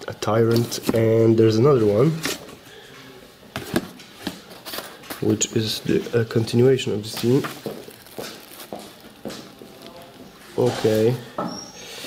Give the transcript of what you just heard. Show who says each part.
Speaker 1: a Tyrant, and there's another one, which is a continuation of this team. Okay.